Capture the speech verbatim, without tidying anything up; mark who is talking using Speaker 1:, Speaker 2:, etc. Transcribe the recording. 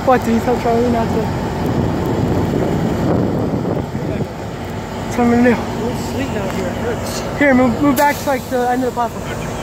Speaker 1: What, did he tell Charlie not to? That's what I'm gonna do.
Speaker 2: It's sweet out here, it hurts.
Speaker 1: Here, move, move back to like the end of the platform.